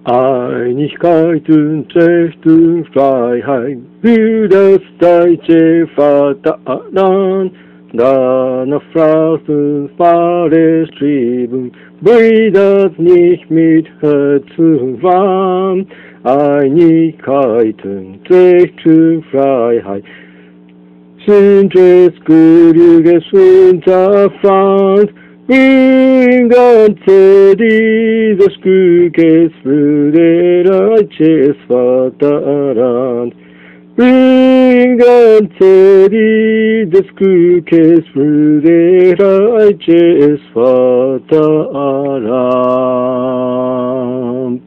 Einigkeit und Recht und Freiheit für das deutsche Vaterland. Danach draußen Fahre streben, brüdert nicht mit Herzen warm. Einigkeit und Recht und Freiheit sind es Gütiges unser Pfand. Im Ganze dieses Glückes für deutsches Vaterland. Im Ganze dieses Glückes für deutsches Vaterland.